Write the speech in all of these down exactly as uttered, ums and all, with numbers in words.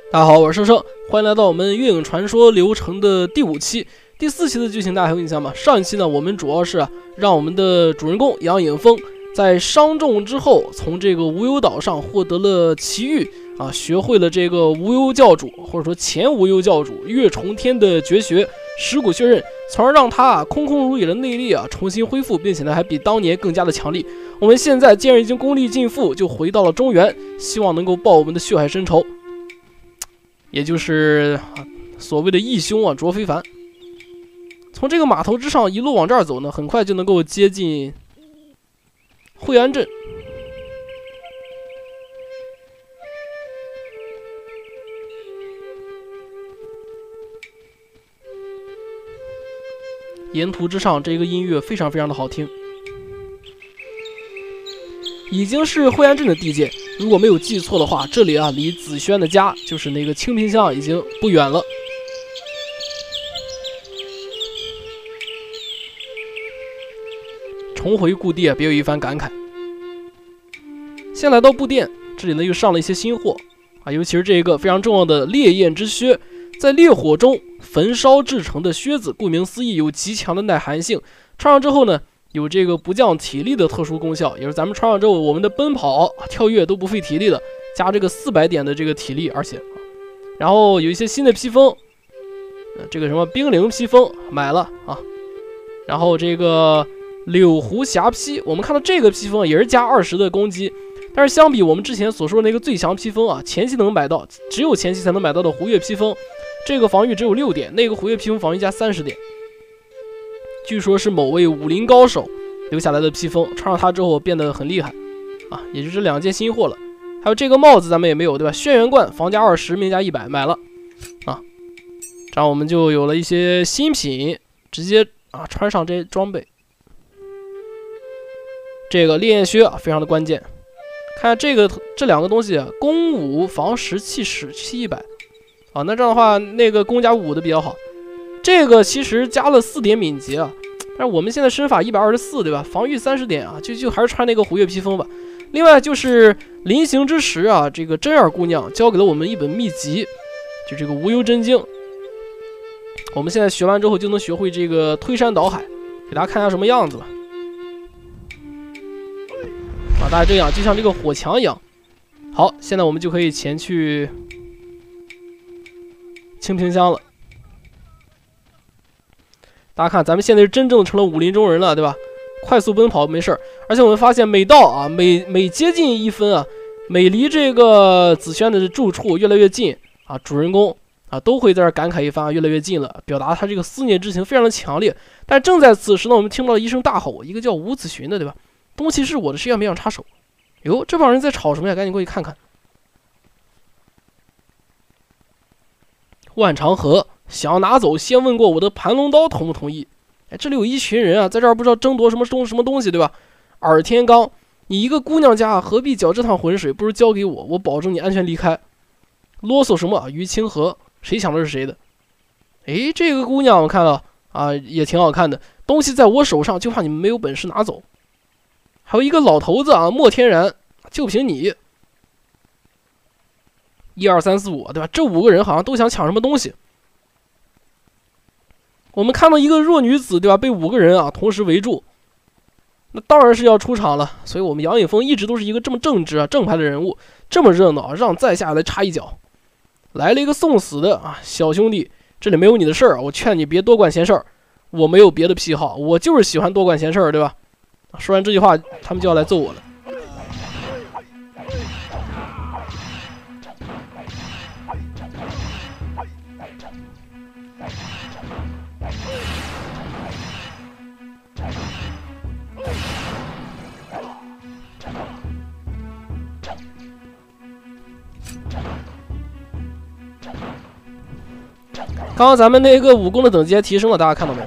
大家好，我是生生，欢迎来到我们月影传说流程的第五期。第四期的剧情大家还有印象吗？上一期呢，我们主要是、啊、让我们的主人公杨颖峰在伤重之后，从这个无忧岛上获得了奇遇啊，学会了这个无忧教主或者说前无忧教主月重天的绝学蚀骨血刃，从而让他啊空空如也的内力啊重新恢复，并且呢还比当年更加的强力。我们现在既然已经功力尽复，就回到了中原，希望能够报我们的血海深仇。也就是所谓的义兄啊，卓非凡。从这个码头之上一路往这儿走呢，很快就能够接近惠安镇。沿途之上，这个音乐非常非常的好听。已经是惠安镇的地界，如果没有记错的话，这里啊离子轩的家就是那个清平乡已经不远了。重回故地啊，别有一番感慨。先来到布店，这里呢又上了一些新货啊，尤其是这个非常重要的烈焰之靴，在烈火中焚烧制成的靴子，顾名思义有极强的耐寒性，穿上之后呢，有这个不降体力的特殊功效，也就是咱们穿上之后，我们的奔跑、跳跃都不费体力的，加这个四百点的这个体力，而且，然后有一些新的披风，呃、这个什么冰凌披风买了啊，然后这个柳湖霞披，我们看到这个披风也是加二十的攻击，但是相比我们之前所说的那个最强披风啊，前期能买到，只有前期才能买到的胡月披风，这个防御只有六点，那个胡月披风防御加三十点。据说是某位武林高手留下来的披风，穿上它之后变得很厉害啊，也就是这两件新货了。还有这个帽子咱们也没有，对吧？轩辕冠防加二十，命加一百，买了啊，这样我们就有了一些新品，直接啊穿上这些装备。这个烈焰靴啊，非常的关键。看这个这两个东西啊，攻五防十气使气一百啊，那这样的话，那个攻加五的比较好。这个其实加了四点敏捷啊，但是我们现在身法一百二十四，对吧？防御三十点啊，就就还是穿那个胡月披风吧。另外就是临行之时啊，这个真二姑娘教给了我们一本秘籍，就这个无忧真经。我们现在学完之后就能学会这个推山倒海，给大家看一下什么样子吧。啊，大概这样，就像这个火墙一样。好，现在我们就可以前去清平乡了。大家看，咱们现在是真正成了武林中人了，对吧？快速奔跑没事儿，而且我们发现每到啊每每接近一分啊，每离这个子轩的住处越来越近啊，主人公啊都会在这感慨一番、啊，越来越近了，表达他这个思念之情非常的强烈。但正在此时呢，我们听到了一声大吼，一个叫吴子寻的，对吧？东西是我的，谁也没想插手。哟，这帮人在吵什么呀？赶紧过去看看。万长河想要拿走，先问过我的盘龙刀同不同意？哎，这里有一群人啊，在这儿不知道争夺什么东什么东西，对吧？尔天罡，你一个姑娘家何必搅这趟浑水？不如交给我，我保证你安全离开。啰嗦什么？于清河，谁想的是谁的？哎，这个姑娘我看了啊，也挺好看的。东西在我手上，就怕你们没有本事拿走。还有一个老头子啊，莫天然，就凭你。一二三四五，对吧？这五个人好像都想抢什么东西。我们看到一个弱女子，对吧？被五个人啊同时围住，那当然是要出场了。所以我们杨颖峰一直都是一个这么正直啊、正派的人物，这么热闹，让在下来插一脚。来了一个送死的啊，小兄弟，这里没有你的事儿，我劝你别多管闲事儿。我没有别的癖好，我就是喜欢多管闲事儿，对吧？说完这句话，他们就要来揍我了。刚刚咱们那个武功的等级还提升了，大家看到没有？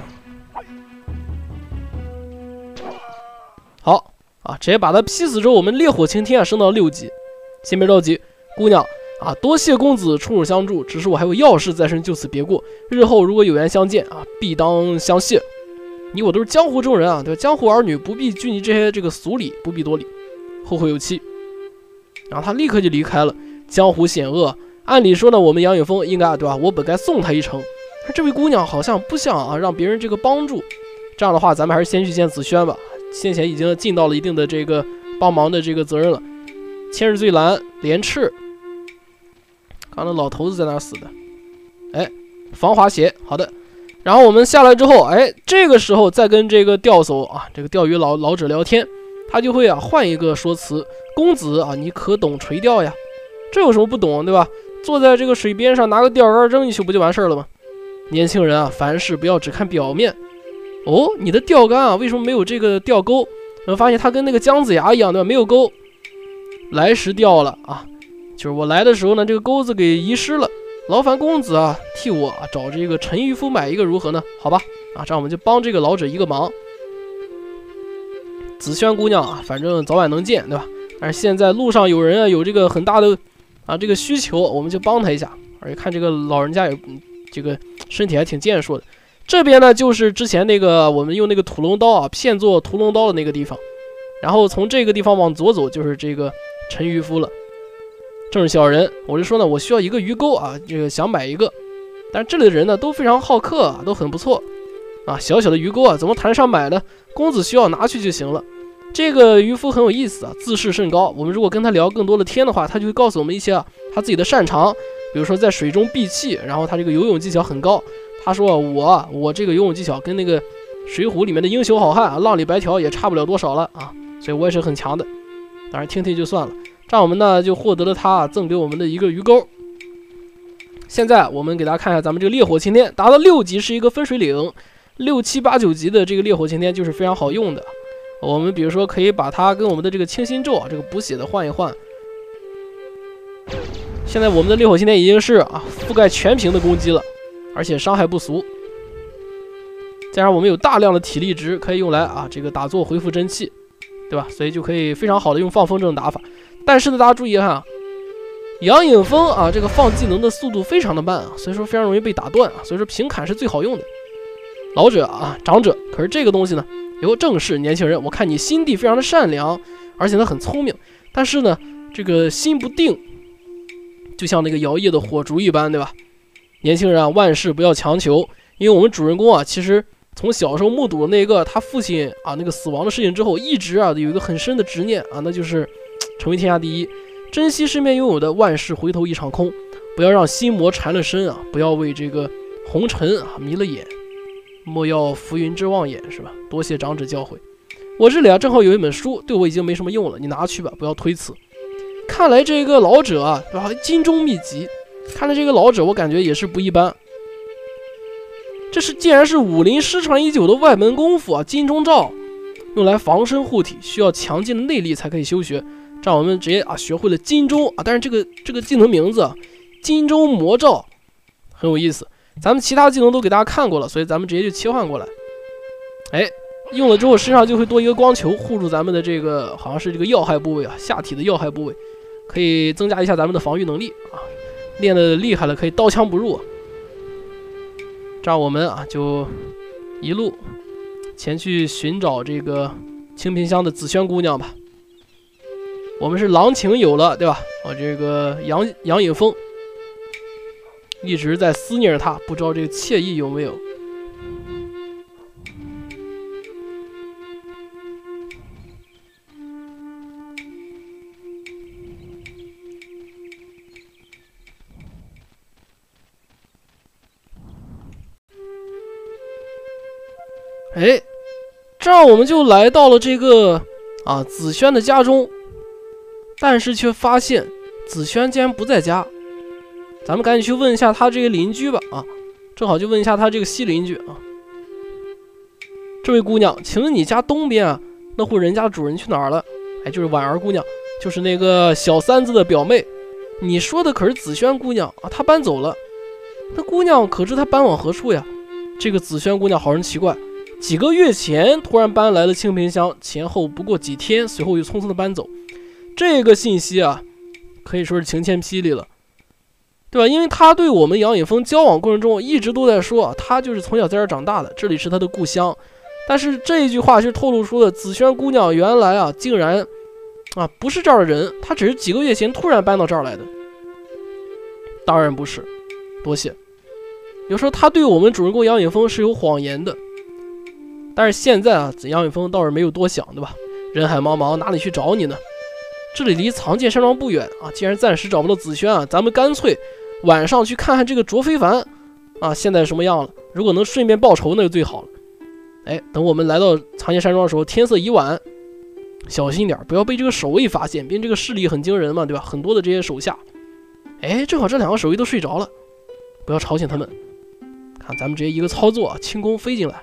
好啊，直接把他劈死之后，我们烈火擎天啊升到六级。先别着急，姑娘啊，多谢公子出手相助，只是我还有要事在身，就此别过。日后如果有缘相见啊，必当相谢。你我都是江湖中人啊，对吧？江湖儿女不必拘泥这些这个俗礼，不必多礼。后会有期。然后他立刻就离开了。江湖险恶按理说呢，我们杨允风应该对吧？我本该送她一程，但这位姑娘好像不想啊让别人这个帮助。这样的话，咱们还是先去见紫萱吧。先前已经尽到了一定的这个帮忙的这个责任了。千日醉兰、连翅，刚才老头子在哪死的？哎，防滑鞋，好的。然后我们下来之后，哎，这个时候再跟这个钓叟啊，这个钓鱼老老者聊天，他就会啊换一个说辞：公子啊，你可懂垂钓呀？这有什么不懂，对吧？坐在这个水边上，拿个钓竿扔进去不就完事儿了吗？年轻人啊，凡事不要只看表面。哦，你的钓竿啊，为什么没有这个钓钩？我发现它跟那个姜子牙一样，对吧？没有钩。来时钓了啊，就是我来的时候呢，这个钩子给遗失了。劳烦公子啊，替我啊找这个陈渔夫买一个如何呢？好吧，啊，这样我们就帮这个老者一个忙。紫萱姑娘啊，反正早晚能见，对吧？但是现在路上有人啊，有这个很大的啊这个需求，我们就帮他一下。而且看这个老人家也这个身体还挺健硕的。这边呢，就是之前那个我们用那个土龙刀啊骗做屠龙刀的那个地方，然后从这个地方往左走就是这个陈渔夫了。正是小人，我就说呢，我需要一个鱼钩啊，这个想买一个，但是这里的人呢都非常好客啊，都很不错啊。小小的鱼钩啊，怎么谈上买呢？公子需要拿去就行了。这个渔夫很有意思啊，自视甚高。我们如果跟他聊更多的天的话，他就会告诉我们一些啊他自己的擅长，比如说在水中闭气，然后他这个游泳技巧很高。他说我我这个游泳技巧跟那个水浒里面的英雄好汉啊浪里白条也差不了多少了啊，所以我也是很强的。当然听听就算了。这样我们呢就获得了他赠给我们的一个鱼钩。现在我们给大家看一下咱们这个烈火擎天，达到六级是一个分水岭，六七八九级的这个烈火擎天就是非常好用的。我们比如说可以把它跟我们的这个清心咒啊这个补血的换一换。现在我们的烈火擎天已经是啊覆盖全屏的攻击了，而且伤害不俗。加上我们有大量的体力值可以用来啊这个打坐恢复真气，对吧？所以就可以非常好的用放风筝打法。但是呢，大家注意看啊，杨颖峰啊，这个放技能的速度非常的慢啊，所以说非常容易被打断啊，所以说平砍是最好用的。老者啊，长者，可是这个东西呢，哟，正是年轻人，我看你心地非常的善良，而且呢很聪明，但是呢，这个心不定，就像那个摇曳的火烛一般，对吧？年轻人啊，万事不要强求，因为我们主人公啊，其实从小时候目睹了那个他父亲啊那个死亡的事情之后，一直啊有一个很深的执念啊，那就是成为天下第一，珍惜身边拥有的，万事回头一场空，不要让心魔缠了身啊，不要为这个红尘啊迷了眼，莫要浮云之望眼，是吧？多谢长者教诲。我这里啊正好有一本书，对我已经没什么用了，你拿去吧，不要推辞。看来这个老者啊，对吧？金钟秘籍，看来这个老者我感觉也是不一般。这是竟然是武林失传已久的外门功夫啊，金钟罩，用来防身护体，需要强劲的内力才可以修学。这样我们直接啊学会了金钟啊，但是这个这个技能名字啊，金钟魔罩很有意思。咱们其他技能都给大家看过了，所以咱们直接就切换过来。哎，用了之后身上就会多一个光球，护住咱们的这个好像是这个要害部位啊，下体的要害部位，可以增加一下咱们的防御能力啊。练得厉害了，可以刀枪不入。这样我们啊就一路前去寻找这个清平乡的紫萱姑娘吧。我们是郎情有了，对吧？我这个杨杨颖峰一直在思念着她，不知道这个惬意有没有。哎，这样我们就来到了这个啊紫萱的家中。但是却发现紫萱竟然不在家，咱们赶紧去问一下他这个邻居吧啊，正好就问一下他这个西邻居啊。这位姑娘，请问你家东边啊那户人家的主人去哪儿了？哎，就是婉儿姑娘，就是那个小三子的表妹。你说的可是紫萱姑娘啊，她搬走了。那姑娘可知她搬往何处呀？这个紫萱姑娘好人奇怪，几个月前突然搬来了清平乡，前后不过几天，随后又匆匆的搬走。这个信息啊，可以说是晴天霹雳了，对吧？因为他对我们杨颖峰交往过程中一直都在说啊，他就是从小在这儿长大的，这里是他的故乡。但是这一句话就透露出了紫萱姑娘原来啊，竟然啊不是这儿的人，她只是几个月前突然搬到这儿来的。 当然不是，多谢。有时候他对我们主人公杨颖峰是有谎言的，但是现在啊，杨颖峰倒是没有多想，对吧？人海茫茫，哪里去找你呢？这里离藏剑山庄不远啊，既然暂时找不到紫萱啊，咱们干脆晚上去看看这个卓非凡啊，现在什么样了？如果能顺便报仇，那就最好了。哎，等我们来到藏剑山庄的时候，天色已晚，小心点，不要被这个守卫发现，毕竟这个势力很惊人嘛，对吧？很多的这些手下。哎，正好这两个守卫都睡着了，不要吵醒他们。看，咱们直接一个操作，轻功飞进来。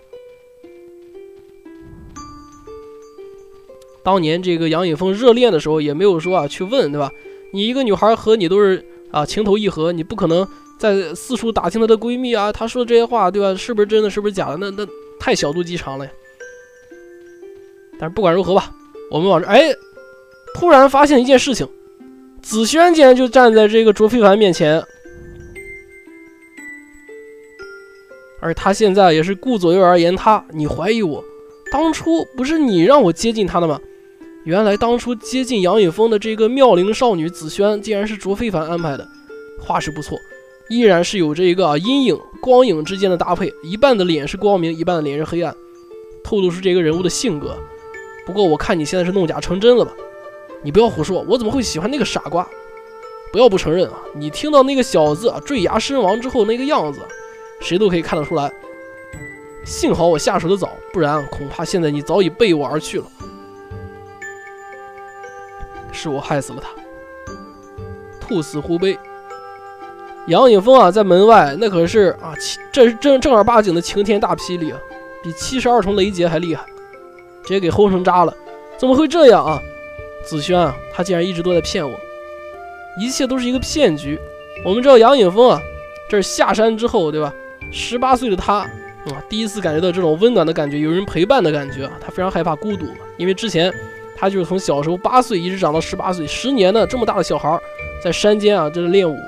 当年这个杨颖峰热恋的时候，也没有说啊去问，对吧？你一个女孩和你都是啊情投意合，你不可能在四处打听她的闺蜜啊，她说的这些话，对吧？是不是真的，是不是假的？那那太小肚鸡肠了呀。但是不管如何吧，我们往这，哎，突然发现一件事情，紫萱竟然就站在这个卓非凡面前。而他现在也是顾左右而言他，你怀疑我？当初不是你让我接近他的吗？原来当初接近杨颖峰的这个妙龄少女紫萱，竟然是卓非凡安排的。话是不错，依然是有这个、啊、阴影光影之间的搭配，一半的脸是光明，一半的脸是黑暗，透露出这个人物的性格。不过我看你现在是弄假成真了吧？你不要胡说，我怎么会喜欢那个傻瓜？不要不承认啊！你听到那个小子啊坠崖身亡之后那个样子，谁都可以看得出来。幸好我下手的早，不然恐怕现在你早已背我而去了。是我害死了他，兔死狐悲。杨颖峰啊，在门外那可是啊，这是正正儿八经的晴天大霹雳啊，比七十二重雷劫还厉害，直接给轰成渣了。怎么会这样啊？紫萱啊，他竟然一直都在骗我，一切都是一个骗局。我们知道杨颖峰啊，这是下山之后，对吧？十八岁的他。啊、嗯，第一次感觉到这种温暖的感觉，有人陪伴的感觉啊，他非常害怕孤独嘛，因为之前他就是从小时候八岁一直长到十八岁，十年呢这么大的小孩在山间啊，这是练武。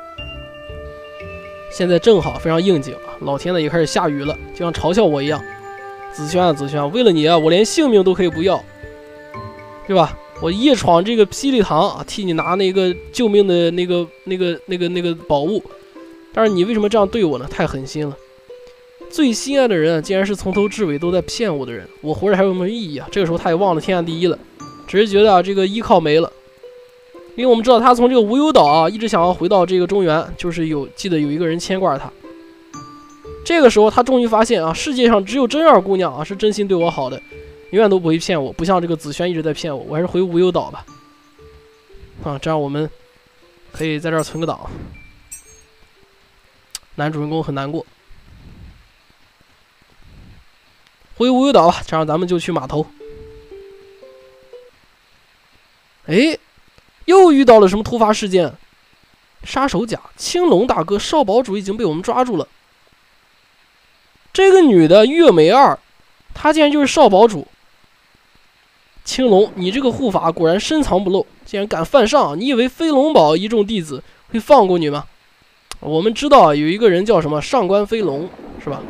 现在正好非常应景啊，老天呢也开始下雨了，就像嘲笑我一样。紫萱啊紫萱，为了你啊，我连性命都可以不要，对吧？我夜闯这个霹雳堂啊，替你拿那个救命的那个那个那个那个宝物，但是你为什么这样对我呢？太狠心了。最心爱的人啊，竟然是从头至尾都在骗我的人，我活着还有什么意义啊？这个时候他也忘了天下第一了，只是觉得啊，这个依靠没了。因为我们知道他从这个无忧岛啊，一直想要回到这个中原，就是有记得有一个人牵挂他。这个时候他终于发现啊，世界上只有真二姑娘啊是真心对我好的，永远都不会骗我，不像这个紫萱一直在骗我。我还是回无忧岛吧。啊，这样我们可以在这儿存个档。男主人公很难过。回无忧岛吧，这样咱们就去码头。哎，又遇到了什么突发事件？杀手甲青龙大哥少堡主已经被我们抓住了。这个女的月美二，她竟然就是少堡主。青龙，你这个护法果然深藏不露，竟然敢犯上！你以为飞龙堡一众弟子会放过你吗？我们知道有一个人叫什么上官飞龙，是吧？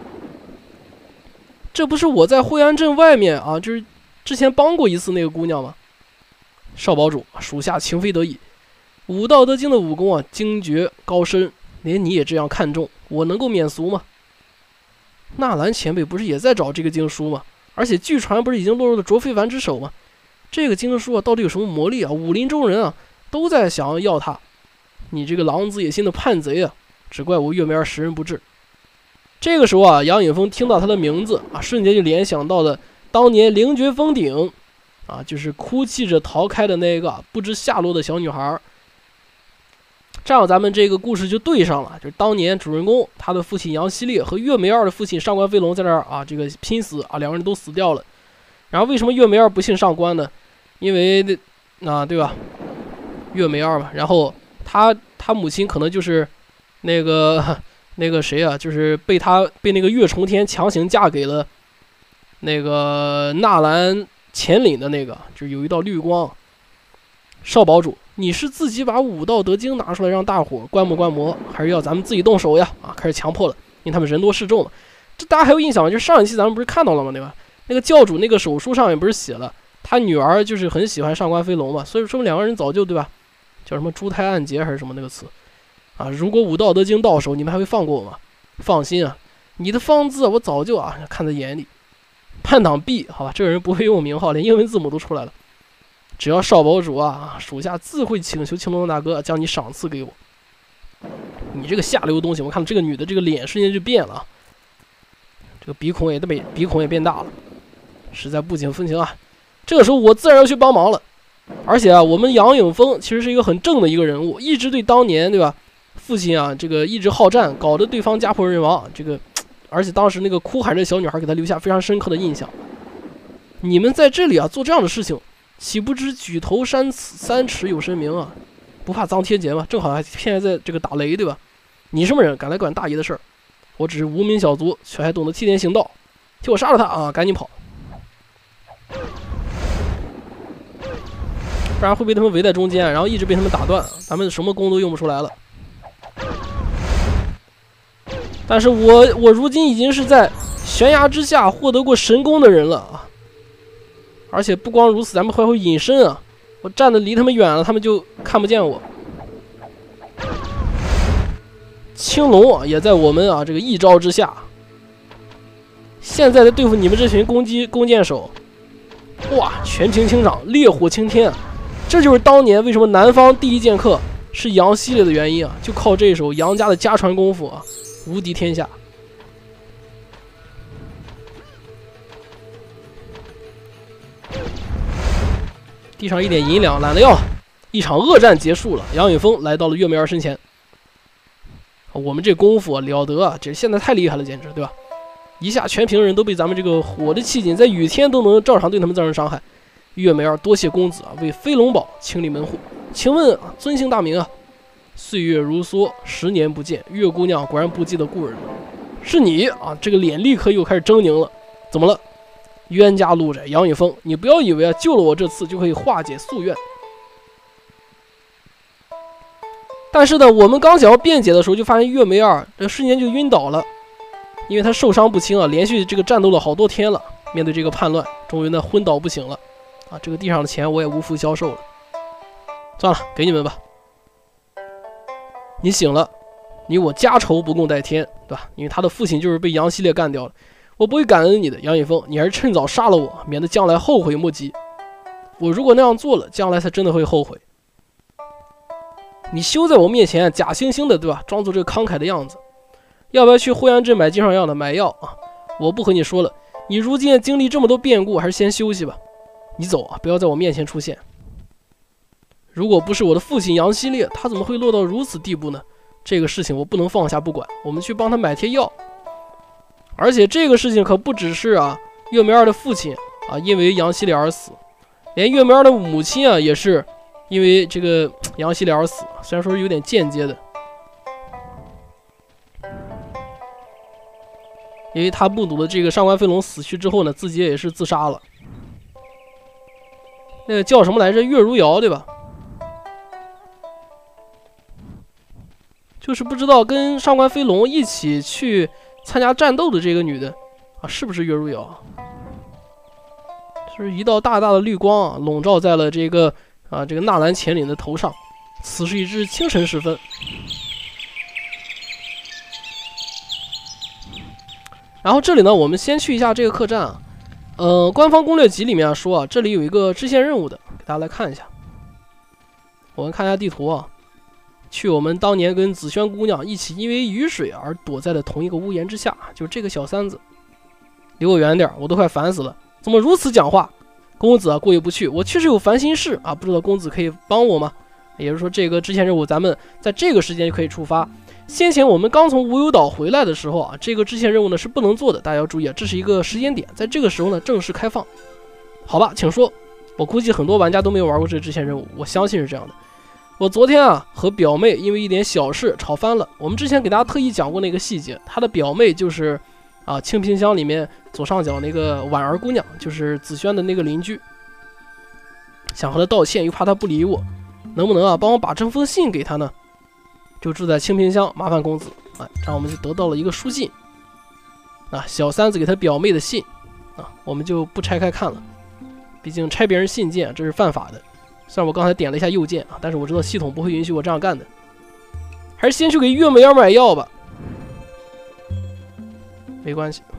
这不是我在惠安镇外面啊，就是之前帮过一次那个姑娘吗？少堡主，属下情非得已。武道德经的武功啊，精绝高深，连你也这样看重，我能够免俗吗？纳兰前辈不是也在找这个经书吗？而且据传不是已经落入了卓非凡之手吗？这个经书啊，到底有什么魔力啊？武林中人啊，都在想要要它。你这个狼子野心的叛贼啊！只怪我月梅儿识人不智。这个时候啊，杨颖峰听到他的名字啊，瞬间就联想到了当年凌绝峰顶啊，就是哭泣着逃开的那个不知下落的小女孩。这样咱们这个故事就对上了，就是当年主人公他的父亲杨希烈和月梅二的父亲上官飞龙在那儿啊，这个拼死啊，两个人都死掉了。然后为什么月梅二不姓上官呢？因为啊，对吧？月梅二嘛，然后他他母亲可能就是那个。那个谁啊，就是被他被那个月重天强行嫁给了那个纳兰乾岭的那个，就是有一道绿光。少堡主，你是自己把武道德经拿出来让大伙观摩观摩，还是要咱们自己动手呀？啊，开始强迫了，因为他们人多势众嘛。这大家还有印象吗？就上一期咱们不是看到了吗？对吧？那个教主那个手书上面不是写了，他女儿就是很喜欢上官飞龙嘛，所以说两个人早就对吧？叫什么珠胎暗结还是什么那个词？ 啊！如果武道德经到手，你们还会放过我吗？放心啊，你的方字我早就啊看在眼里。叛党 B， 好吧，这个人不会用名号，连英文字母都出来了。只要少堡主啊属下自会请求青龙大哥将你赏赐给我。你这个下流的东西！我看这个女的这个脸瞬间就变了，这个鼻孔也被鼻孔也变大了，实在不解风情啊！这个时候我自然要去帮忙了。而且啊，我们杨颖峰其实是一个很正的一个人物，一直对当年对吧父亲啊这个一直好战，搞得对方家破人亡。这个，而且当时那个哭喊着小女孩给他留下非常深刻的印象。你们在这里啊做这样的事情，岂不知举头三三尺有神明啊？不怕脏天劫吗？正好还现在在这个打雷，对吧？你什么人，敢来管大爷的事儿？我只是无名小卒，却还懂得替天行道，替我杀了他啊！赶紧跑，不然会被他们围在中间，然后一直被他们打断，咱们什么功都用不出来了。但是我我如今已经是在悬崖之下获得过神功的人了啊！而且不光如此，咱们还会隐身啊！我站得离他们远了，他们就看不见我。青龙啊，也在我们啊这个一招之下。现在在对付你们这群攻击弓箭手，哇，全屏清掌，烈火青天啊！这就是当年为什么南方第一剑客是杨系列的原因啊！就靠这手杨家的家传功夫啊，无敌天下。地上一点银两，懒得要了。一场恶战结束了，杨允峰来到了岳梅儿身前。我们这功夫啊了得啊，这现在太厉害了，简直对吧？一下全屏人都被咱们这个火的气劲，在雨天都能照常对他们造成伤害。岳梅儿多谢公子啊，为飞龙堡清理门户。请问啊，尊姓大名啊？岁月如梭，十年不见，岳姑娘果然不记得故人了。是你啊！这个脸立刻又开始狰狞了。怎么了？冤家路窄，杨允峰，你不要以为啊救了我这次就可以化解夙愿。但是呢，我们刚想要辩解的时候，就发现岳梅儿这瞬间就晕倒了，因为他受伤不轻啊，连续这个战斗了好多天了，面对这个叛乱，终于呢昏倒不醒了。啊，这个地上的钱我也无福消受了，算了，给你们吧。你醒了，你我家仇不共戴天，对吧？因为他的父亲就是被杨系列干掉了。我不会感恩你的，杨允峰，你还是趁早杀了我，免得将来后悔莫及。我如果那样做了，将来才真的会后悔。你休在我面前假惺惺的，对吧？装作这个慷慨的样子。要不要去惠安镇买金上药的买药啊？我不和你说了，你如今经历这么多变故，还是先休息吧。你走啊，不要在我面前出现。如果不是我的父亲杨希烈，他怎么会落到如此地步呢？这个事情我不能放下不管，我们去帮他买贴药。而且这个事情可不只是啊，岳梅儿的父亲啊因为杨希烈而死，连岳梅儿的母亲啊也是因为这个杨希烈而死，虽然说是有点间接的，因为他目睹了这个上官飞龙死去之后呢，自己也是自杀了。那个叫什么来着？岳如瑶对吧？就是不知道跟上官飞龙一起去参加战斗的这个女的啊，是不是岳如瑶？就是一道大大的绿光啊，笼罩在了这个啊这个纳兰乾岭的头上。此时已至清晨时分。然后这里呢，我们先去一下这个客栈啊。呃，官方攻略集里面说啊，这里有一个支线任务的，给大家来看一下。我们看一下地图啊。去我们当年跟紫萱姑娘一起因为雨水而躲在了同一个屋檐之下，就是这个小三子，离我远点，我都快烦死了，怎么如此讲话？公子啊，过意不去，我确实有烦心事啊，不知道公子可以帮我吗？也就是说，这个支线任务咱们在这个时间就可以出发。先前我们刚从无忧岛回来的时候啊，这个支线任务呢是不能做的，大家要注意啊，这是一个时间点，在这个时候呢正式开放。好吧，请说。我估计很多玩家都没有玩过这个支线任务，我相信是这样的。我昨天啊和表妹因为一点小事吵翻了。我们之前给大家特意讲过那个细节，她的表妹就是啊清平乡里面左上角那个婉儿姑娘，就是紫萱的那个邻居。想和她道歉，又怕她不理我，能不能啊帮我把这封信给她呢？就住在清平乡，麻烦公子。哎，这样我们就得到了一个书信啊，小三子给他表妹的信啊，我们就不拆开看了，毕竟拆别人信件这是犯法的。虽然我刚才点了一下右键啊，但是我知道系统不会允许我这样干的。 还是先去给月美儿买药吧。没关系。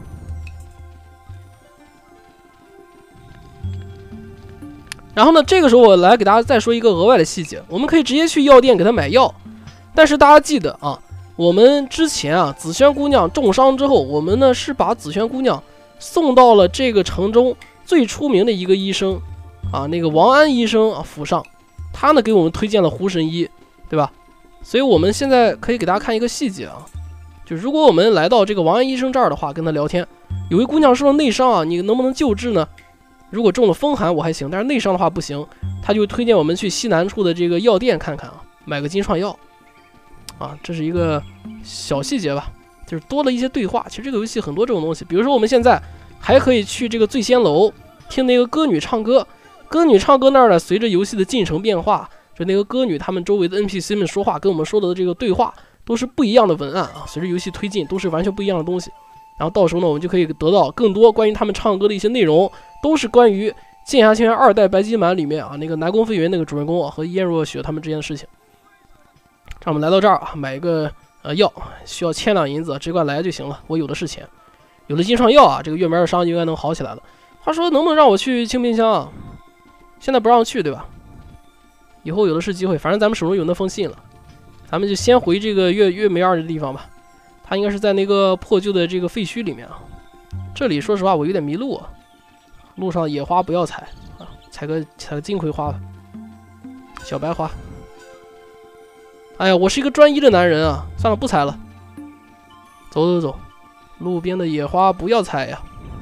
然后呢，这个时候我来给大家再说一个额外的细节，我们可以直接去药店给她买药，但是大家记得啊，我们之前啊，紫萱姑娘重伤之后，我们呢是把紫萱姑娘送到了这个城中最出名的一个医生啊，那个王安医生啊府上，他呢给我们推荐了胡神医，对吧？所以我们现在可以给大家看一个细节啊，就如果我们来到这个王安医生这儿的话，跟他聊天，有位姑娘受了内伤啊，你能不能救治呢？如果中了风寒我还行，但是内伤的话不行，他就推荐我们去西南处的这个药店看看啊，买个金创药啊，这是一个小细节吧，就是多了一些对话。其实这个游戏很多这种东西，比如说我们现在还可以去这个醉仙楼听那个歌女唱歌，歌女唱歌那儿呢，随着游戏的进程变化，就那个歌女他们周围的 N P C 们说话，跟我们说的这个对话都是不一样的文案啊，随着游戏推进都是完全不一样的东西。然后到时候呢，我们就可以得到更多关于他们唱歌的一些内容，都是关于《剑侠情缘二代白金满》里面啊那个南宫飞云那个主人公啊和燕若雪他们之间的事情。让我们来到这儿啊，买一个呃药，需要千两银子，只管来就行了，我有的是钱。有了金创药啊，这个月梅的伤应该能好起来了。话说能不能让我去清冰箱啊？现在不让去对吧？以后有的是机会，反正咱们手中有那封信了，咱们就先回这个月月梅二的地方吧。他应该是在那个破旧的这个废墟里面啊。这里说实话我有点迷路啊，路上野花不要采啊，采个采个金葵花吧，小白花。哎呀，我是一个专一的男人啊，算了不采了，走走走，路边的野花不要采呀。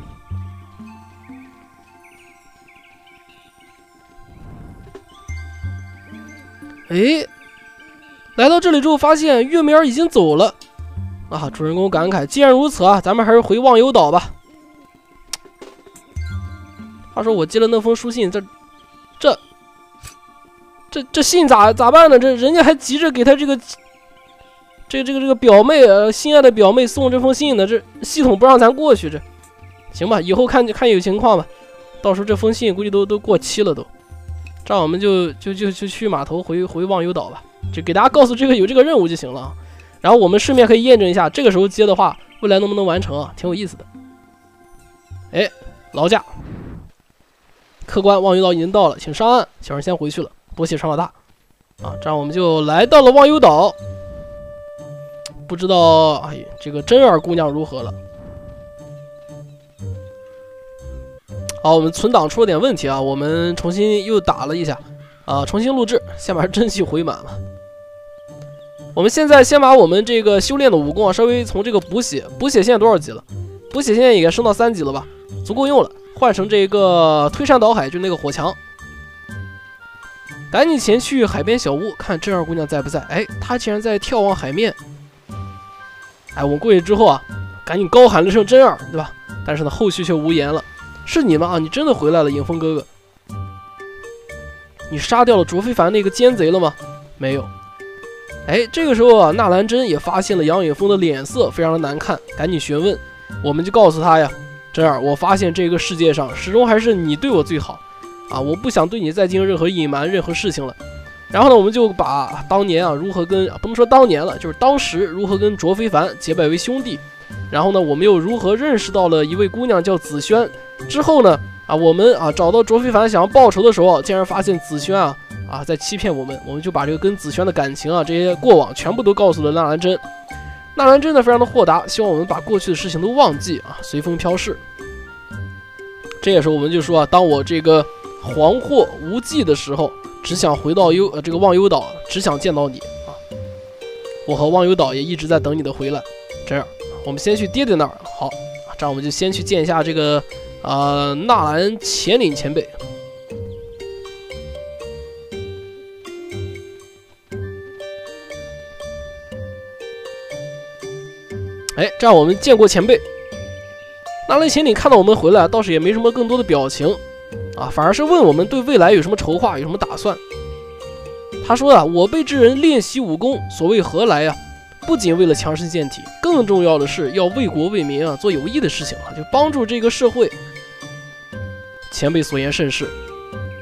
哎，来到这里之后发现月梅儿已经走了啊！主人公感慨，既然如此啊，咱们还是回忘忧岛吧。他说我接了那封书信，这这这这信咋咋办呢？这人家还急着给他这个这这个这个表妹呃心爱的表妹送这封信呢，这系统不让咱过去，这行吧？以后看看有情况吧。到时候这封信估计都都过期了都。这样我们就就就就去码头回回忘忧岛吧，就给大家告诉这个有这个任务就行了啊。然后我们顺便可以验证一下，这个时候接的话，未来能不能完成啊？挺有意思的。哎，劳驾，客官，忘忧岛已经到了，请上岸。小人先回去了，多谢常老大啊。这样我们就来到了忘忧岛，不知道哎这个真儿姑娘如何了。好，我们存档出了点问题啊，我们重新又打了一下啊，重新录制，先把真气回满了。我们现在先把我们这个修炼的武功啊，稍微从这个补血，补血现在多少级了？补血现在也升到三级了吧，足够用了，换成这个推山倒海，就那个火墙。赶紧前去海边小屋，看真儿姑娘在不在？哎，她竟然在眺望海面。哎，我过去之后啊，赶紧高喊了声真儿，对吧？但是呢，后续却无言了。是你吗？啊，你真的回来了，影风哥哥。你杀掉了卓非凡那个奸贼了吗？没有。哎，这个时候啊，纳兰真也发现了杨影风的脸色非常的难看，赶紧询问。我们就告诉他呀，真儿，我发现这个世界上始终还是你对我最好啊，我不想对你再进行任何隐瞒任何事情了。然后呢，我们就把当年啊如何跟不能说当年了，就是当时如何跟卓非凡结拜为兄弟。然后呢，我们又如何认识到了一位姑娘叫紫萱？之后呢，啊，我们啊找到卓非凡想要报仇的时候，竟然发现紫萱啊啊在欺骗我们，我们就把这个跟紫萱的感情啊这些过往全部都告诉了纳兰真。纳兰真呢非常的豁达，希望我们把过去的事情都忘记啊，随风飘逝。这也是我们就说啊，当我这个惶惑无计的时候，只想回到幽呃这个忘忧岛，只想见到你啊。我和忘忧岛也一直在等你的回来。这样，我们先去爹爹那儿。好，这样我们就先去见一下这个呃纳兰乾岭前辈。哎，这样我们见过前辈。纳兰乾岭看到我们回来，倒是也没什么更多的表情啊，反而是问我们对未来有什么筹划，有什么打算。他说啊，我辈之人练习武功，所谓何来呀？不仅为了强身健体，更重要的是要为国为民啊，做有益的事情啊，就帮助这个社会。前辈所言甚是，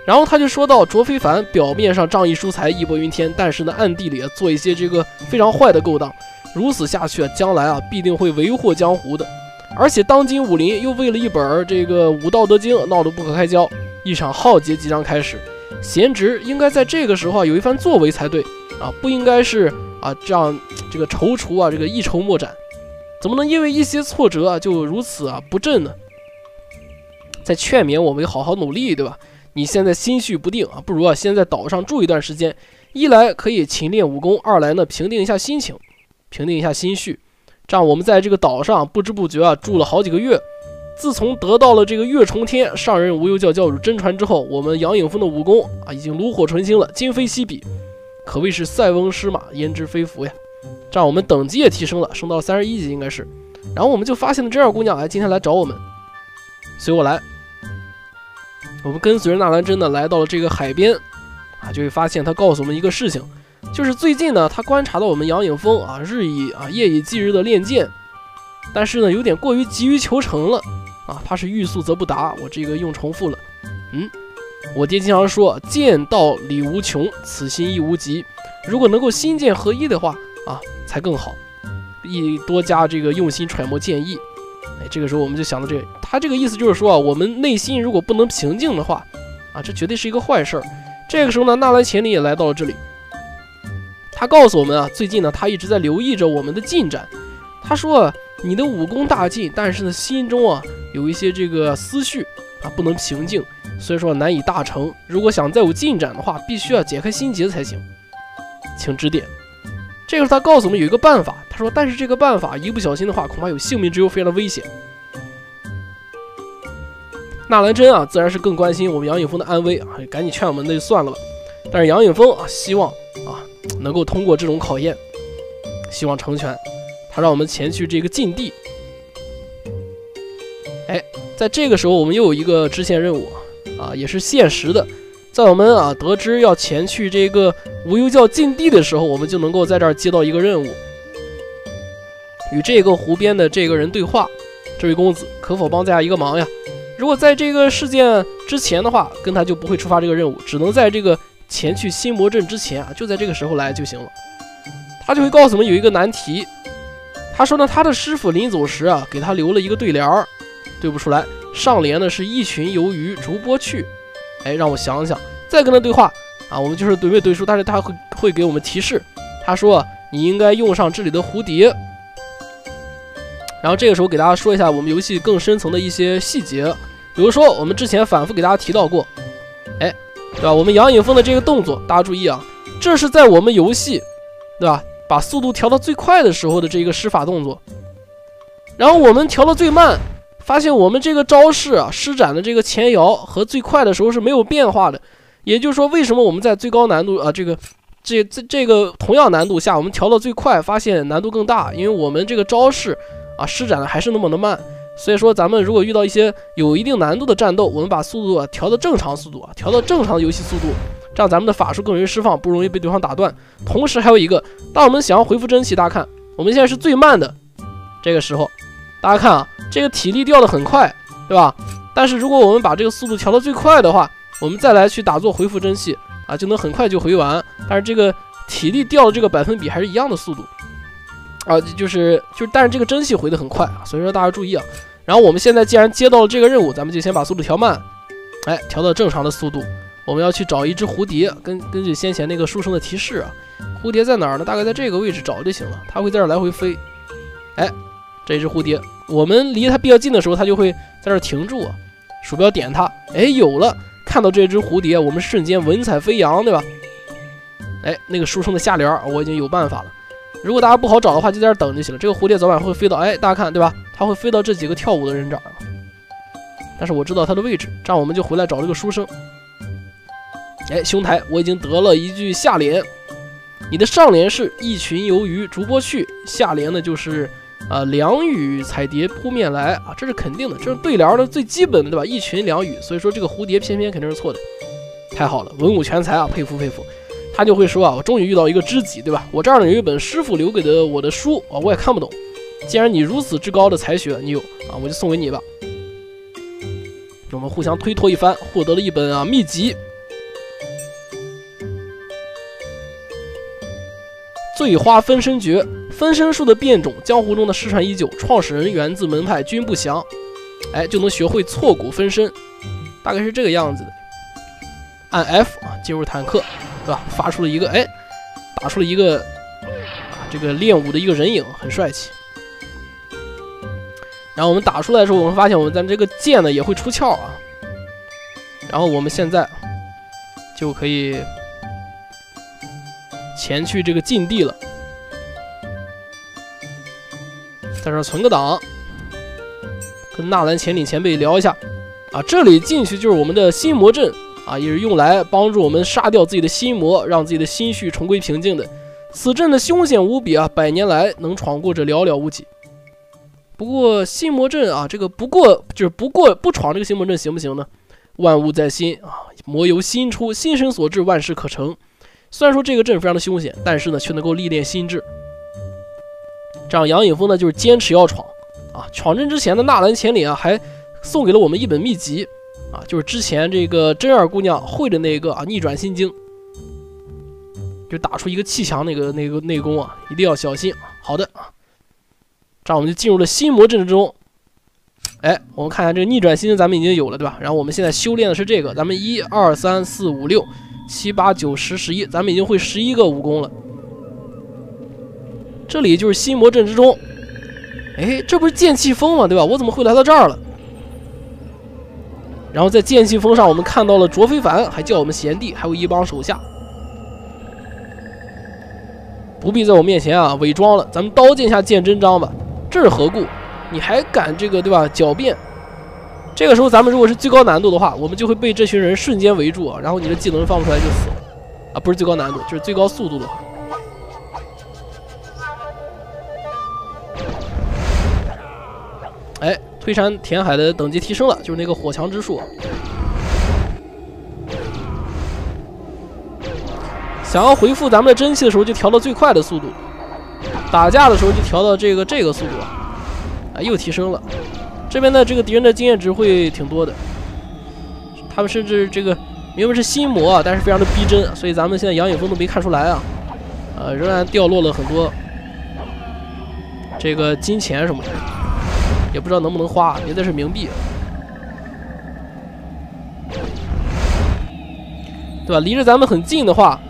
然后他就说到，卓非凡表面上仗义疏财、义薄云天，但是呢，暗地里做一些这个非常坏的勾当。如此下去啊，将来啊必定会为祸江湖的。而且当今武林又为了一本这个武道德经闹得不可开交，一场浩劫即将开始。贤侄应该在这个时候啊有一番作为才对啊，不应该是啊这样这个踌躇啊，这个一筹莫展。怎么能因为一些挫折啊就如此啊不振呢？在劝勉我们好好努力，对吧？你现在心绪不定啊，不如啊先在岛上住一段时间，一来可以勤练武功，二来呢平定一下心情，平定一下心绪。这样我们在这个岛上不知不觉啊住了好几个月。自从得到了这个月重天上任无忧教教主真传之后，我们杨颖峰的武功啊已经炉火纯青了，今非昔比，可谓是塞翁失马焉知非福呀。这样我们等级也提升了，升到了三十一级应该是。然后我们就发现了真二姑娘哎今天来找我们，随我来。我们跟随着纳兰真呢来到了这个海边啊，就会发现他告诉我们一个事情，就是最近呢他观察到我们杨颖峰啊日以啊夜以继日的练剑，但是呢有点过于急于求成了啊，怕是欲速则不达。我这个用重复了，嗯，我爹经常说剑道理无穷，此心亦无极，如果能够心剑合一的话啊才更好，亦多加这个用心揣摩剑意。哎，这个时候我们就想到这个，他这个意思就是说啊，我们内心如果不能平静的话，啊，这绝对是一个坏事儿。这个时候呢，纳兰乾林也来到了这里，他告诉我们啊，最近呢，他一直在留意着我们的进展。他说啊，你的武功大进，但是呢，心中啊有一些这个思绪啊不能平静，所以说难以大成。如果想再有进展的话，必须要解开心结才行，请指点。这个时候他告诉我们有一个办法，他说，但是这个办法一不小心的话，恐怕有性命之忧，非常的危险。纳兰真啊，自然是更关心我们杨颖峰的安危啊，赶紧劝我们那就算了吧。但是杨颖峰啊，希望啊能够通过这种考验，希望成全。他让我们前去这个禁地。哎，在这个时候我们又有一个支线任务啊，也是现实的。在我们啊得知要前去这个无忧教禁地的时候，我们就能够在这儿接到一个任务，与这个湖边的这个人对话。这位公子，可否帮在下一个忙呀？如果在这个事件之前的话，跟他就不会触发这个任务，只能在这个前去心魔镇之前啊，就在这个时候来就行了。他就会告诉我们有一个难题，他说呢，他的师傅临走时啊，给他留了一个对联儿，对不出来。上联呢是一群游鱼逐波去。哎，让我想想，再跟他对话啊，我们就是对没对数，但是他会会给我们提示。他说你应该用上这里的蝴蝶。然后这个时候给大家说一下我们游戏更深层的一些细节，比如说我们之前反复给大家提到过，哎，对吧？我们杨颖峰的这个动作，大家注意啊，这是在我们游戏，对吧？把速度调到最快的时候的这个施法动作，然后我们调到最慢。发现我们这个招式啊，施展的这个前摇和最快的时候是没有变化的，也就是说，为什么我们在最高难度啊，这个这这这个同样难度下，我们调到最快，发现难度更大，因为我们这个招式啊施展的还是那么的慢。所以说，咱们如果遇到一些有一定难度的战斗，我们把速度啊调到正常速度啊，调到正常的游戏速度，这样咱们的法术更容易释放，不容易被对方打断。同时还有一个，当我们想要恢复真气，大家看，我们现在是最慢的，这个时候，大家看啊。这个体力掉的很快，对吧？但是如果我们把这个速度调到最快的话，我们再来去打坐恢复真气啊，就能很快就回完。但是这个体力掉的这个百分比还是一样的速度啊，就是就是，但是这个真气回的很快啊，所以说大家注意啊。然后我们现在既然接到了这个任务，咱们就先把速度调慢，哎，调到正常的速度。我们要去找一只蝴蝶，根根据先前那个书生的提示啊，蝴蝶在哪儿呢？大概在这个位置找就行了，它会在这儿来回飞。哎，这一只蝴蝶。我们离它比较近的时候，它就会在这儿停住啊，鼠标点它，哎，有了，看到这只蝴蝶，我们瞬间文采飞扬，对吧？哎，那个书生的下联我已经有办法了。如果大家不好找的话，就在这儿等就行了。这个蝴蝶早晚会飞到，哎，大家看，对吧？它会飞到这几个跳舞的人这儿，但是我知道它的位置，这样我们就回来找这个书生。哎，兄台，我已经得了一句下联，你的上联是一群游鱼逐波去，下联呢就是。啊，两羽彩蝶扑面来啊，这是肯定的，这是对联的最基本的，对吧？一群两羽，所以说这个蝴蝶偏偏肯定是错的。太好了，文武全才啊，佩服佩服。他就会说啊，我终于遇到一个知己，对吧？我这儿呢有一本师傅留给的我的书啊，我也看不懂。既然你如此之高的才学，你有啊，我就送给你吧。我们互相推脱一番，获得了一本啊秘籍醉花分身诀，分身术的变种，江湖中的失传已久，创始人源自门派均不详。哎，就能学会错骨分身，大概是这个样子的。按 F 啊，进入坦克，对吧？发出了一个哎，打出了一个啊这个练武的一个人影，很帅气。然后我们打出来的时候，我们发现我们咱这个剑呢也会出鞘啊。然后我们现在就可以前去这个禁地了，在这儿存个档，跟纳兰前领前辈聊一下啊。这里进去就是我们的心魔阵啊，也是用来帮助我们杀掉自己的心魔，让自己的心绪重归平静的。此阵的凶险无比啊，百年来能闯过者寥寥无几。不过心魔阵啊，这个不过就是不过不闯这个心魔阵行不行呢？万物在心啊，魔由心出，心神所至，万事可成。虽然说这个阵非常的凶险，但是呢，却能够历练心智。这样杨颖峰呢，就是坚持要闯啊。闯阵之前的纳兰前领啊，还送给了我们一本秘籍啊，就是之前这个真二姑娘会的那个啊逆转心经，就打出一个气墙那个那个内功啊，一定要小心。好的啊。这样我们就进入了心魔阵之中。哎，我们看一下这个逆转心经，咱们已经有了，对吧？然后我们现在修炼的是这个，咱们一二三四五六七八九十十一，咱们已经会十一个武功了。这里就是心魔阵之中。哎，这不是剑气峰吗？对吧？我怎么会来到这儿了？然后在剑气峰上，我们看到了卓非凡，还叫我们贤弟，还有一帮手下。不必在我面前啊伪装了，咱们刀剑下见真章吧。这是何故？你还敢这个对吧？狡辩！这个时候咱们如果是最高难度的话，我们就会被这群人瞬间围住啊，然后你的技能放不出来就死了啊！不是最高难度，就是最高速度的话。哎，推山填海的等级提升了，就是那个火墙之术。想要回复咱们的真气的时候，就调到最快的速度。打架的时候就调到这个这个速度啊，啊又提升了。这边的这个敌人的经验值会挺多的，他们甚至这个明明是心魔啊，但是非常的逼真，所以咱们现在杨颖峰都没看出来啊，呃，仍然掉落了很多这个金钱什么的，也不知道能不能花，别的是冥币，对吧？离着咱们很近的话。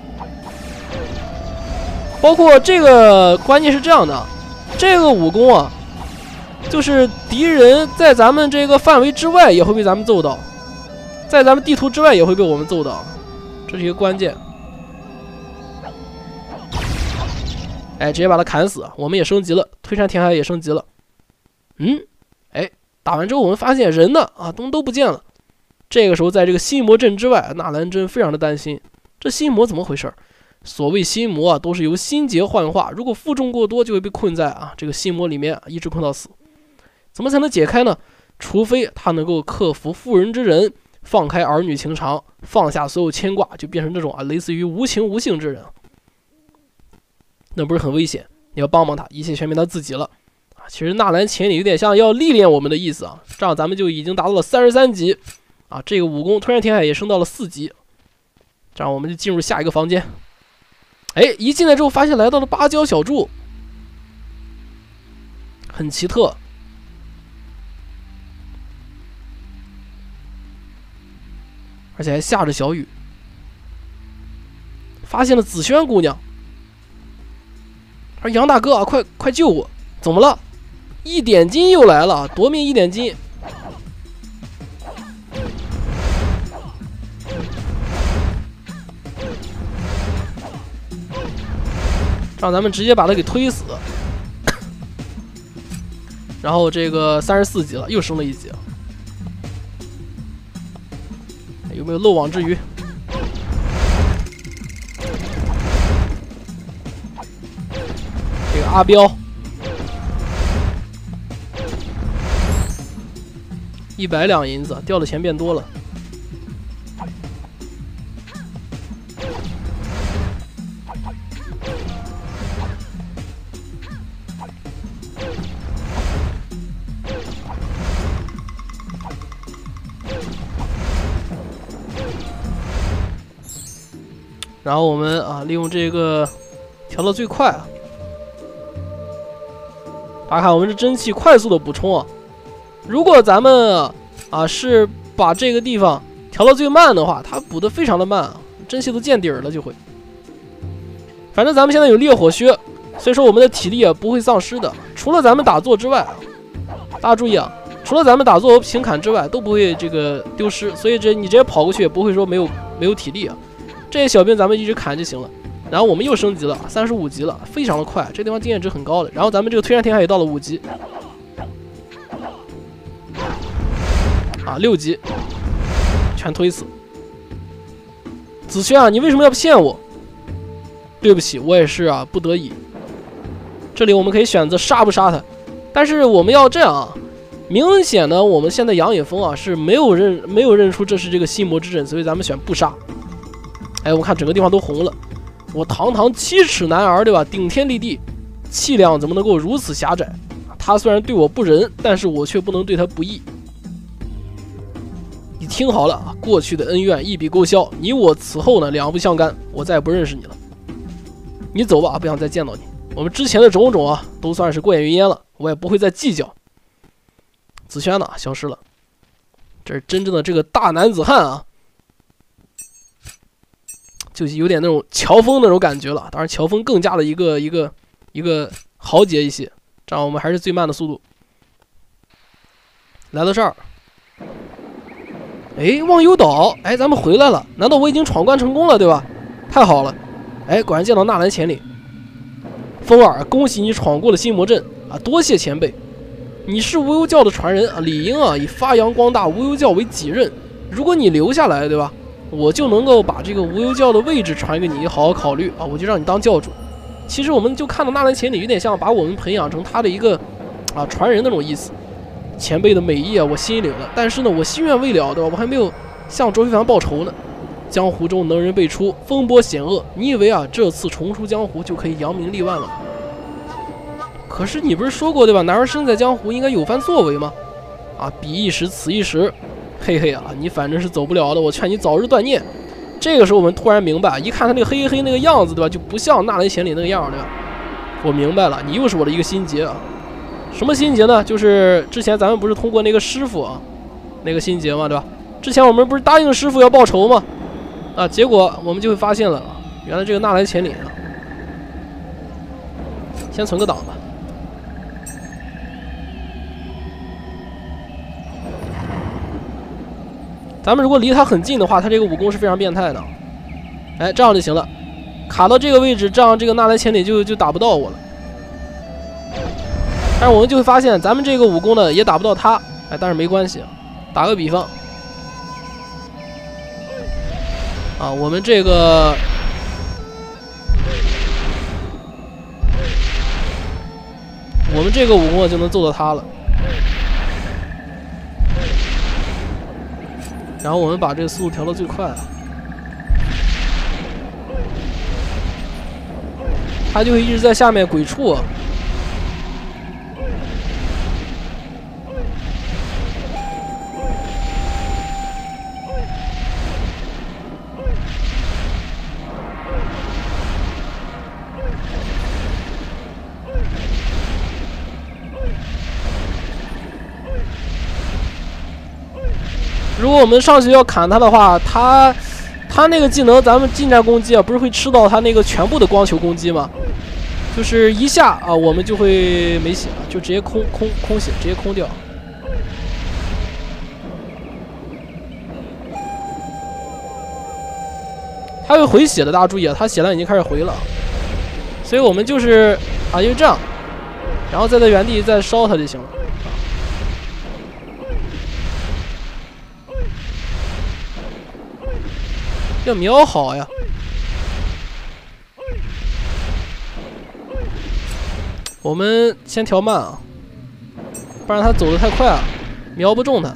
包括这个，关键是这样的，这个武功啊，就是敌人在咱们这个范围之外也会被咱们揍到，在咱们地图之外也会被我们揍到，这是一个关键。哎，直接把他砍死，我们也升级了，推山填海也升级了。嗯，哎，打完之后我们发现人呢啊，都都不见了。这个时候在这个心魔阵之外，纳兰真非常的担心，这心魔怎么回事？所谓心魔啊，都是由心结幻化，如果负重过多，就会被困在啊这个心魔里面，啊，一直困到死。怎么才能解开呢？除非他能够克服妇人之仁，放开儿女情长，放下所有牵挂，就变成这种啊类似于无情无性之人，那不是很危险？你要帮帮他，一切全凭他自己了啊！其实纳兰前领有点像要历练我们的意思啊，这样咱们就已经达到了三十三级啊，这个武功推山填海也升到了四级，这样我们就进入下一个房间。哎，一进来之后发现来到了芭蕉小筑，很奇特。而且还下着小雨。发现了紫萱姑娘，他说：“杨大哥啊，快快救我！怎么了？一点金又来了，夺命一点金。”让咱们直接把他给推死，然后这个三十四级了，又升了一级，有没有漏网之鱼？这个阿彪，一百两银子，掉的钱变多了。然后我们啊，利用这个调到最快啊。大家看，我们这蒸汽快速的补充啊。如果咱们啊是把这个地方调到最慢的话，它补的非常的慢啊，蒸汽都见底儿了就会。反正咱们现在有烈火靴，所以说我们的体力啊不会丧失的。除了咱们打坐之外啊，大家注意啊，除了咱们打坐和平砍之外都不会这个丢失，所以这你直接跑过去也不会说没有没有体力啊。这些小兵咱们一直砍就行了。然后我们又升级了，三十五级了，非常的快，这地方经验值很高的。然后咱们这个推山天海也到了五级，啊，六级，全推死。子轩啊，你为什么要骗我？对不起，我也是啊，不得已。这里我们可以选择杀不杀他，但是我们要这样啊。明显呢，我们现在杨野峰啊是没有认没有认出这是这个心魔之阵，所以咱们选不杀。哎，我们看整个地方都红了。我堂堂七尺男儿，对吧？顶天立地，气量怎么能够如此狭窄？他虽然对我不仁，但是我却不能对他不义。你听好了，过去的恩怨一笔勾销，你我此后呢两不相干，我再也不认识你了。你走吧，不想再见到你。我们之前的种种啊，都算是过眼云烟了，我也不会再计较。子轩呢，消失了。这是真正的这个大男子汉啊！就是有点那种乔峰那种感觉了，当然乔峰更加的一个一个一个豪杰一些，这样我们还是最慢的速度。来到这儿，哎，忘忧岛，哎，咱们回来了，难道我已经闯关成功了，对吧？太好了，哎，果然见到纳兰千里。风儿，恭喜你闯过了心魔阵啊，多谢前辈。你是无忧教的传人啊，理应啊以发扬光大无忧教为己任。如果你留下来，对吧？我就能够把这个无忧教的位置传给你，好好考虑啊！我就让你当教主。其实我们就看到纳兰千里有点像把我们培养成他的一个啊传人那种意思。前辈的美意啊，我心领了，但是呢，我心愿未了，对吧？我还没有向卓非凡报仇呢。江湖中能人辈出，风波险恶，你以为啊这次重出江湖就可以扬名立万了？可是你不是说过对吧？男儿身在江湖应该有番作为吗？啊，彼一时，此一时。嘿嘿啊，你反正是走不了的，我劝你早日断念。这个时候我们突然明白，一看他那个黑黑那个样子，对吧，就不像纳兰千里那个样，对吧？我明白了，你又是我的一个心结啊。什么心结呢？就是之前咱们不是通过那个师傅啊，那个心结嘛，对吧？之前我们不是答应师傅要报仇吗？啊，结果我们就会发现了，原来这个纳兰千里啊，先存个档吧。咱们如果离他很近的话，他这个武功是非常变态的。哎，这样就行了，卡到这个位置，这样这个纳兰千里就就打不到我了。但是我们就会发现，咱们这个武功呢也打不到他。哎，但是没关系，打个比方啊，我们这个我们这个武功就能揍到他了。然后我们把这个速度调到最快啊，他就会一直在下面鬼畜啊。如果我们上去要砍他的话，他他那个技能，咱们近战攻击啊，不是会吃到他那个全部的光球攻击吗？就是一下啊，我们就会没血了，就直接空空空血，直接空掉。他会回血的，大家注意啊，他血量已经开始回了，所以我们就是啊，就这样，然后再在原地再烧他就行了。要瞄好呀！我们先调慢啊，不然他走得太快啊，瞄不中他。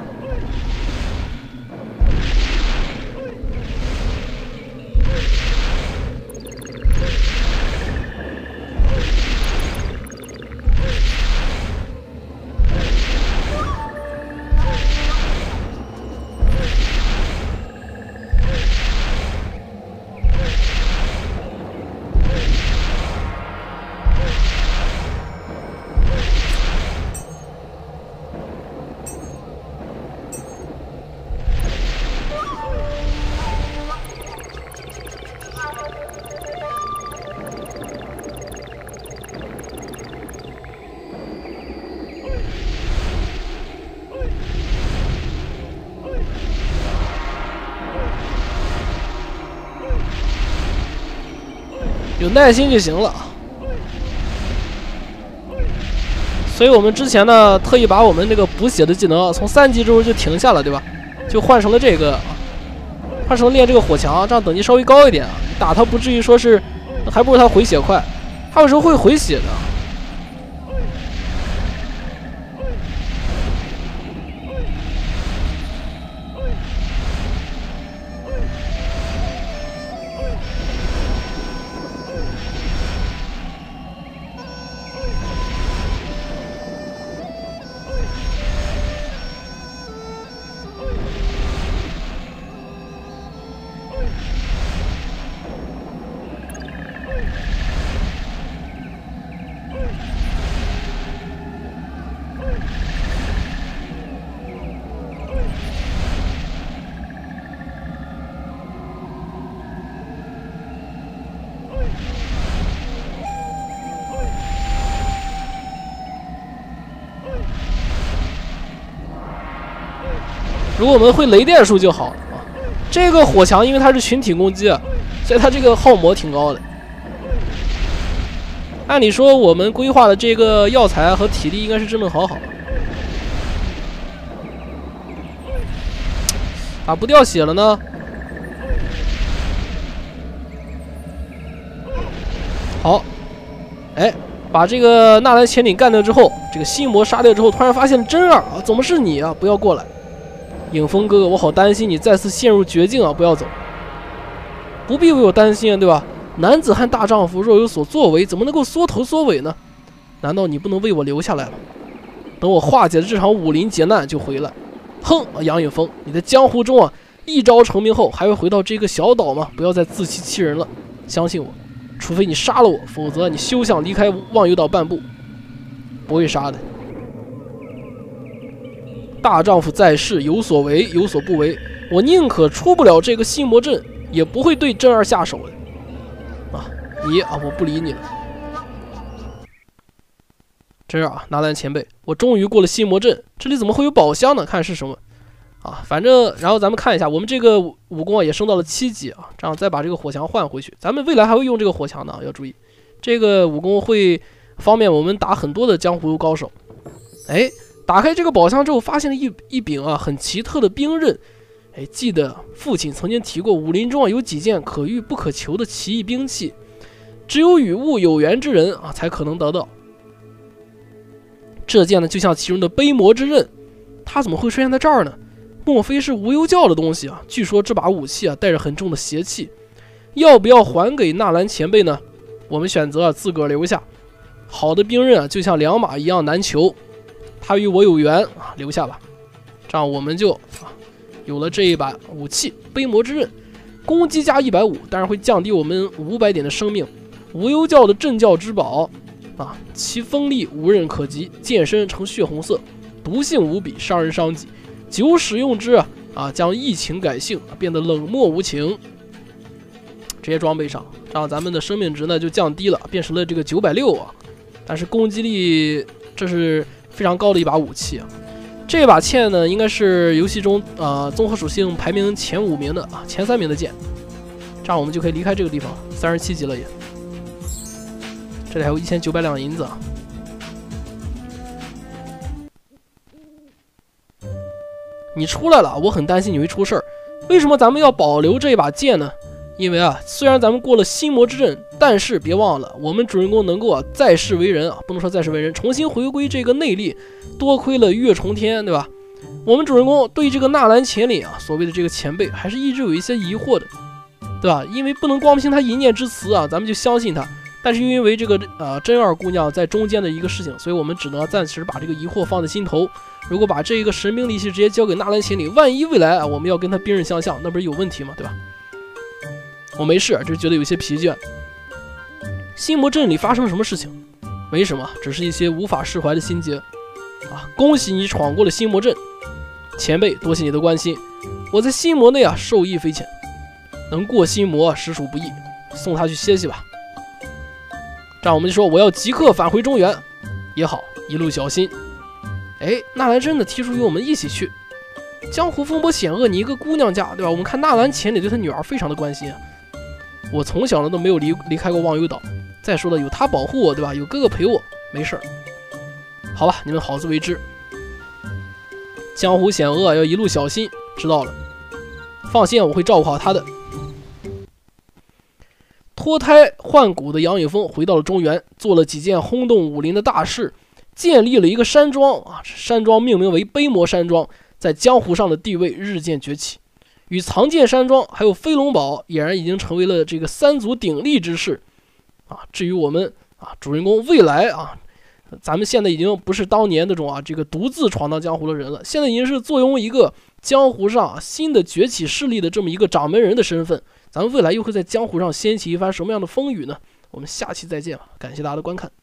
有耐心就行了。所以我们之前呢，特意把我们那个补血的技能从三级之后就停下了，对吧？就换成了这个，换成了练这个火墙，这样等级稍微高一点啊。打它不至于说是，还不如它回血快，它有时候会回血的。如果我们会雷电术就好了啊。这个火墙因为它是群体攻击啊，所以它这个耗磨挺高的。按理说我们规划的这个药材和体力应该是真的好好。咋不掉血了呢？好，哎，把这个纳兰潜艇干掉之后，这个心魔杀掉之后，突然发现真二啊，怎么是你啊？不要过来！影风哥哥，我好担心你再次陷入绝境啊！不要走，不必为我担心啊，对吧？男子汉大丈夫若有所作为，怎么能够缩头缩尾呢？难道你不能为我留下来了？等我化解了这场武林劫难就回来。哼，杨影风，你在江湖中啊，一朝成名后还会回到这个小岛吗？不要再自欺欺人了，相信我，除非你杀了我，否则你休想离开忘忧岛半步。不会杀的。大丈夫在世，有所为有所不为，我宁可出不了这个心魔阵，也不会对真二下手的。啊，你啊，我不理你了。真二啊，纳兰前辈，我终于过了心魔阵，这里怎么会有宝箱呢？看是什么啊？反正，然后咱们看一下，我们这个武功啊也升到了七级啊，这样再把这个火墙换回去。咱们未来还会用这个火墙的，要注意，这个武功会方便我们打很多的江湖高手。哎。打开这个宝箱之后，发现了一一柄啊很奇特的兵刃。哎，记得父亲曾经提过，武林中啊有几件可遇不可求的奇异兵器，只有与物有缘之人啊才可能得到。这件呢就像其中的悲魔之刃，它怎么会出现在这儿呢？莫非是无忧教的东西啊？据说这把武器啊带着很重的邪气，要不要还给纳兰前辈呢？我们选择、啊、自个儿留下。好的兵刃啊就像良马一样难求。他与我有缘啊，留下吧，这样我们就啊有了这一把武器悲魔之刃，攻击加一百五十，当然会降低我们五百点的生命。无忧教的镇教之宝啊，其锋利无人可及，剑身呈血红色，毒性无比，伤人伤己。久使用之啊啊，将异情改性，变得冷漠无情。这些装备上，这样咱们的生命值呢就降低了，变成了这个九百六十啊，但是攻击力这是。非常高的一把武器啊！这把剑呢，应该是游戏中呃综合属性排名前五名的啊，前三名的剑。这样我们就可以离开这个地方，三十七级了也。这里还有一千九百两银子啊！你出来了，我很担心你会出事儿。为什么咱们要保留这把剑呢？因为啊，虽然咱们过了心魔之阵，但是别忘了，我们主人公能够啊再世为人啊，不能说再世为人，重新回归这个内力，多亏了月重天，对吧？我们主人公对这个纳兰潜领啊，所谓的这个前辈，还是一直有一些疑惑的，对吧？因为不能光凭他一念之词啊，咱们就相信他。但是因为这个呃真二姑娘在中间的一个事情，所以我们只能暂时把这个疑惑放在心头。如果把这个神兵利器直接交给纳兰潜领，万一未来啊我们要跟他兵刃相向，那不是有问题吗？对吧？我没事，只是觉得有些疲倦。心魔阵里发生了什么事情？没什么，只是一些无法释怀的心结。啊，恭喜你闯过了心魔阵，前辈，多谢你的关心。我在心魔内啊，受益匪浅，能过心魔实属不易，送他去歇息吧。这样我们就说我要即刻返回中原，也好，一路小心。哎，纳兰真的提出与我们一起去。江湖风波险恶，你一个姑娘家，对吧？我们看纳兰潜领对他女儿非常的关心啊。 我从小呢都没有离离开过忘忧岛。再说了，有他保护我，对吧？有哥哥陪我，没事儿。好吧，你们好自为之。江湖险恶，要一路小心，知道了。放心，我会照顾好他的。脱胎换骨的杨宇峰回到了中原，做了几件轰动武林的大事，建立了一个山庄啊，山庄命名为悲魔山庄，在江湖上的地位日渐崛起。与藏剑山庄还有飞龙堡俨然已经成为了这个三足鼎立之势啊。至于我们啊主人公未来啊，咱们现在已经不是当年那种啊这个独自闯荡江湖的人了，现在已经是坐拥一个江湖上新的崛起势力的这么一个掌门人的身份。咱们未来又会在江湖上掀起一番什么样的风雨呢？我们下期再见吧，感谢大家的观看。